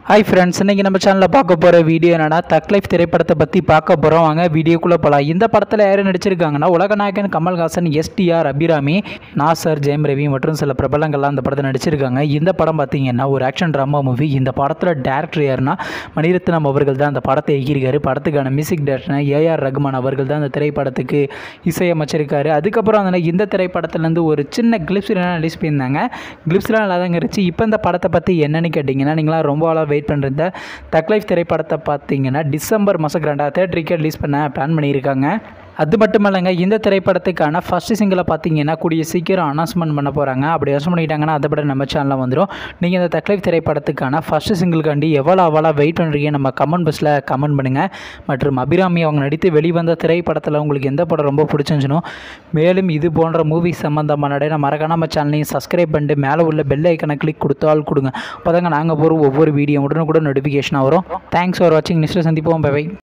Hi friends, இன்றைக்கி நம்ம சேனலில் பார்க்க போகிற வீடியோ என்னென்னா தக் லைஃப் திரைப்படத்தை பற்றி பார்க்க போகிறோம். வாங்க வீடியோக்குள்ளே போகலாம். இந்த படத்தில் யார் நடிச்சிருக்காங்கன்னா உலகநாயகன் கமல்ஹாசன், எஸ்டிஆர், அபிராமி, நாசர், ஜெயம் ரவி மற்றும் சில பிரபலங்கள்லாம் இந்த படத்தை நடிச்சிருக்காங்க. இந்த படம் பார்த்தீங்கன்னா ஒரு ஆக்ஷன் ட்ராமா மூவி. இந்த படத்தில் டேரக்டர் யாருன்னா மணிரத்னம் அவர்கள் தான் அந்த படத்தை இயக்கியிருக்காரு. படத்துக்கான மியூசிக் டேரக்டர் ஏஆர் ரகுமான் அவர்கள் தான் இந்த திரைப்படத்துக்கு இசையமைச்சிருக்காரு. அதுக்கப்புறம் வந்து இந்த திரைப்படத்துலேருந்து ஒரு சின்ன கிளிப்ஸ்லாம் ரிலீஸ் பண்ணியிருந்தாங்க. கிளிப்ஸ்லாம் நல்லா தாங்க இருந்துச்சு. இப்போ இந்த படத்தை பற்றி என்னென்னு கேட்டிங்கன்னா, நீங்களாம் ரொம்ப ஆளாக வெயிட் பண்ணுற தக் லைஃப் திரைப்படத்தை பார்த்தீங்கன்னா டிசம்பர் மாதம் கிராண்டாக தேட்டருக்கு ரிலீஸ் பண்ண பிளான் பண்ணியிருக்காங்க. அது மட்டும் இல்லைங்க, இந்த திரைப்படத்துக்கான ஃபஸ்ட்டு சிங்கிளை பார்த்தீங்கன்னா கூடிய சீக்கிரம் அனௌன்ஸ்மெண்ட் பண்ண போகிறாங்க. அப்படி அனௌன்ஸ் பண்ணிட்டாங்கன்னா அதை படம் நம்ம சேனலில் வந்துடும். நீங்கள் இந்த தக் லைஃப் திரைப்படத்துக்கான ஃபஸ்ட்டு சிங்கிள்காண்டி எவ்வளோ வெயிட் பண்ணுறீங்க நம்ம கமெண்ட் பாக்ஸில் கமெண்ட் பண்ணுங்கள். மற்றும் அபிராமி அவங்க நடித்து வெளிவந்த திரைப்படத்தில் உங்களுக்கு எந்த படம் ரொம்ப பிடிச்சிருந்துச்சுனோ, மேலும் இது போன்ற மூவி சம்மந்தமான நான் மறக்காம நம்ம சேனலையும் சப்ஸ்கிரைப் பண்ணிட்டு மேலே உள்ள பெல் ஐக்கனை கிளிக் கொடுங்க. அப்போ தாங்க நாங்கள் போகிற ஒவ்வொரு வீடியோ உடனுக்குடன் நோட்டிஃபிகேஷனாக வரும். தேங்க்ஸ் ஃபார் வாட்சிங். நெக்ஸ்ட் சந்திப்போம். பை.